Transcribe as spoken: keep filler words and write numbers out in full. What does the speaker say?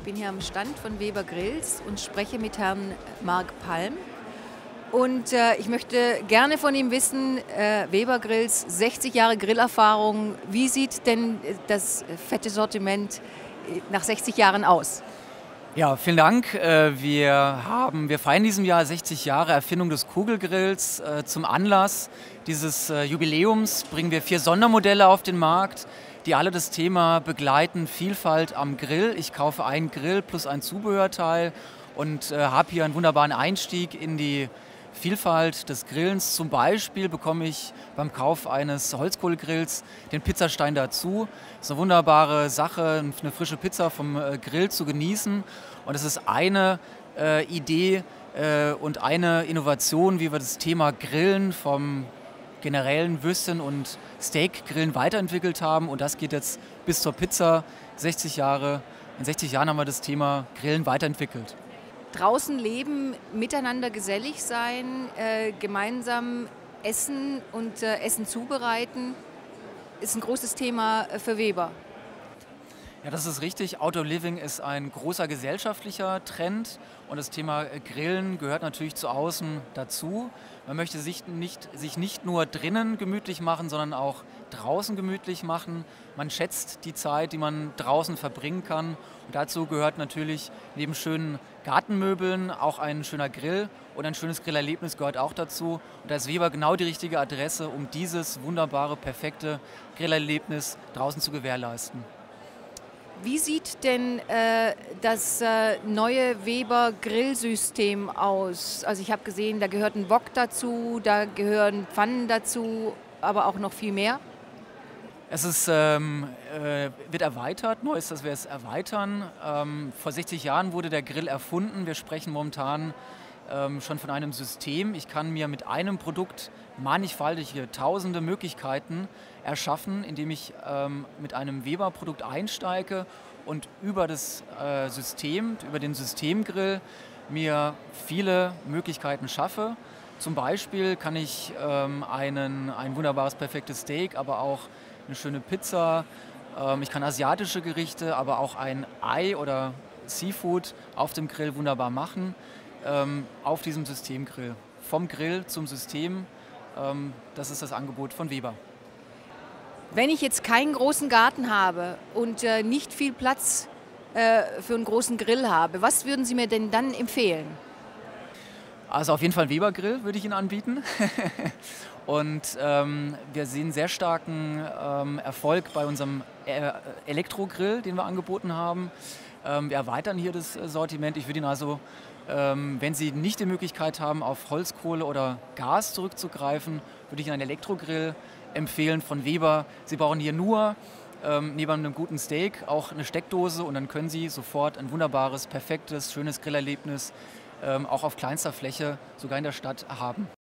bin hier am Stand von Weber Grills und spreche mit Herrn Marc Palm. Und äh, ich möchte gerne von ihm wissen, äh, Weber Grills, sechzig Jahre Grillerfahrung, wie sieht denn das fette Sortiment nach sechzig Jahren aus? Ja, vielen Dank. Äh, Wir, haben, wir feiern in diesem Jahr sechzig Jahre Erfindung des Kugelgrills. Äh, Zum Anlass dieses äh, Jubiläums bringen wir vier Sondermodelle auf den Markt, die alle das Thema begleiten, Vielfalt am Grill. Ich kaufe einen Grill plus ein Zubehörteil und äh, habe hier einen wunderbaren Einstieg in die Vielfalt des Grillens. Zum Beispiel bekomme ich beim Kauf eines Holzkohlegrills den Pizzastein dazu. Das ist eine wunderbare Sache, eine frische Pizza vom äh, Grill zu genießen. Und es ist eine äh, Idee äh, und eine Innovation, wie wir das Thema Grillen vom generellen Würstchen- und Steakgrillen weiterentwickelt haben. Und das geht jetzt bis zur Pizza. sechzig Jahre. In sechzig Jahren haben wir das Thema Grillen weiterentwickelt. Draußen leben, miteinander gesellig sein, äh, gemeinsam essen und äh, Essen zubereiten, ist ein großes Thema für Weber. Ja, das ist richtig. Outdoor Living ist ein großer gesellschaftlicher Trend und das Thema Grillen gehört natürlich zu außen dazu. Man möchte sich nicht, sich nicht nur drinnen gemütlich machen, sondern auch draußen gemütlich machen. Man schätzt die Zeit, die man draußen verbringen kann. Und dazu gehört natürlich neben schönen Gartenmöbeln auch ein schöner Grill und ein schönes Grillerlebnis gehört auch dazu. Und da ist Weber genau die richtige Adresse, um dieses wunderbare, perfekte Grillerlebnis draußen zu gewährleisten. Wie sieht denn äh, das äh, neue Weber Grillsystem aus? Also ich habe gesehen, da gehört ein Wok dazu, da gehören Pfannen dazu, aber auch noch viel mehr. Es ist, ähm, äh, wird erweitert, neu ist, dass wir es erweitern. Ähm, vor sechzig Jahren wurde der Grill erfunden. Wir sprechen momentan ähm, schon von einem System. Ich kann mir mit einem Produkt mannigfaltige, tausende Möglichkeiten erschaffen, indem ich ähm, mit einem Weber-Produkt einsteige und über das äh, System, über den Systemgrill mir viele Möglichkeiten schaffe. Zum Beispiel kann ich ähm, einen, ein wunderbares, perfektes Steak, aber auch eine schöne Pizza, ähm, ich kann asiatische Gerichte, aber auch ein Ei oder Seafood auf dem Grill wunderbar machen, ähm, auf diesem Systemgrill. Vom Grill zum System, ähm, das ist das Angebot von Weber. Wenn ich jetzt keinen großen Garten habe und äh, nicht viel Platz äh, für einen großen Grill habe, was würden Sie mir denn dann empfehlen? Also auf jeden Fall einen Weber-Grill würde ich Ihnen anbieten. Und ähm, wir sehen sehr starken ähm, Erfolg bei unserem äh, Elektrogrill, den wir angeboten haben. Ähm, wir erweitern hier das Sortiment. Ich würde Ihnen also, ähm, wenn Sie nicht die Möglichkeit haben, auf Holzkohle oder Gas zurückzugreifen, würde ich Ihnen einen Elektrogrill empfehlen von Weber. Sie brauchen hier nur ähm, neben einem guten Steak auch eine Steckdose und dann können Sie sofort ein wunderbares, perfektes, schönes Grillerlebnis ähm, auch auf kleinster Fläche, sogar in der Stadt, haben.